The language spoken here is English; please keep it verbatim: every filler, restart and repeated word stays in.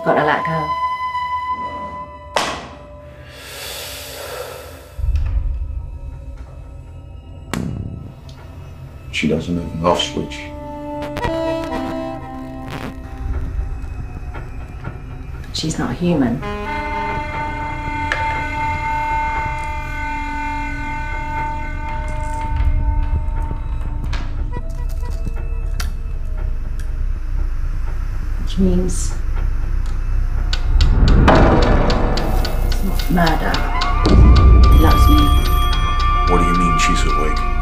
got to let go. She doesn't have an off switch. She's not human. Which means it's not murder. He loves me. What do you mean she's awake?